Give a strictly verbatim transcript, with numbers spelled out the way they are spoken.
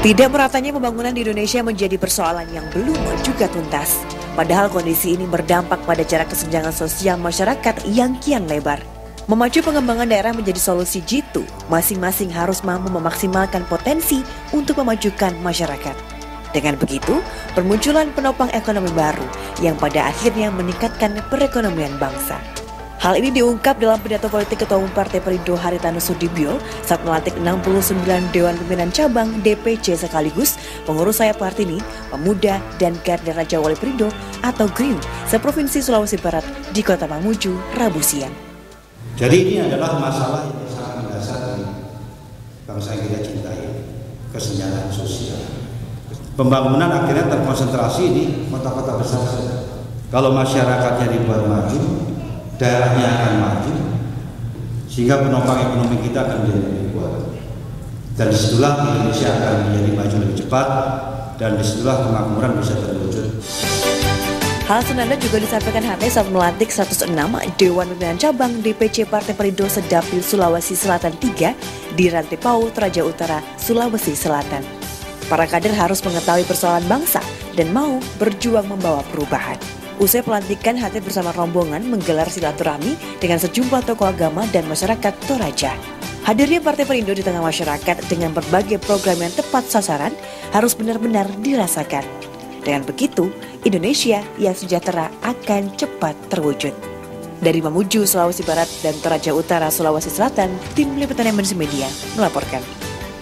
Tidak meratanya pembangunan di Indonesia menjadi persoalan yang belum juga tuntas. Padahal kondisi ini berdampak pada jarak kesenjangan sosial masyarakat yang kian lebar. Memacu pengembangan daerah menjadi solusi jitu, masing-masing harus mampu memaksimalkan potensi untuk memajukan masyarakat. Dengan begitu, bermunculan penopang ekonomi baru yang pada akhirnya meningkatkan perekonomian bangsa. Hal ini diungkap dalam pidato politik Ketua Umum Partai Perindo Haritanu Sudibyo saat melantik enam puluh sembilan Dewan Pimpinan Cabang D P C sekaligus pengurus sayap Kartini, Pemuda, dan Garda Raja Wali Perindo atau GRIM seprovinsi Sulawesi Barat di Kota Mamuju, Rabu siang. Jadi ini adalah masalah yang sangat mendasar dari bangsa yang kita cintai, kesenjangan sosial. Pembangunan akhirnya terkonsentrasi di kota-kota besar saja. Kalau masyarakatnya dibuat maju, daerahnya akan maju, sehingga penopang ekonomi kita akan menjadi lebih kuat. Dan disitulah Indonesia akan menjadi maju lebih cepat, dan disitulah kemakmuran bisa terwujud. Hal senada juga disampaikan H T saat melantik seratus enam Dewan Pimpinan Cabang D P C Partai Perindo Sedapil Sulawesi Selatan tiga di Rantepao, Toraja Utara, Sulawesi Selatan. Para kader harus mengetahui persoalan bangsa dan mau berjuang membawa perubahan. Usai pelantikan, H T bersama rombongan menggelar silaturahmi dengan sejumlah tokoh agama dan masyarakat Toraja. Hadirnya Partai Perindo di tengah masyarakat dengan berbagai program yang tepat sasaran harus benar-benar dirasakan. Dengan begitu, Indonesia yang sejahtera akan cepat terwujud. Dari Mamuju, Sulawesi Barat dan Toraja Utara, Sulawesi Selatan, tim liputan Emergency Media melaporkan.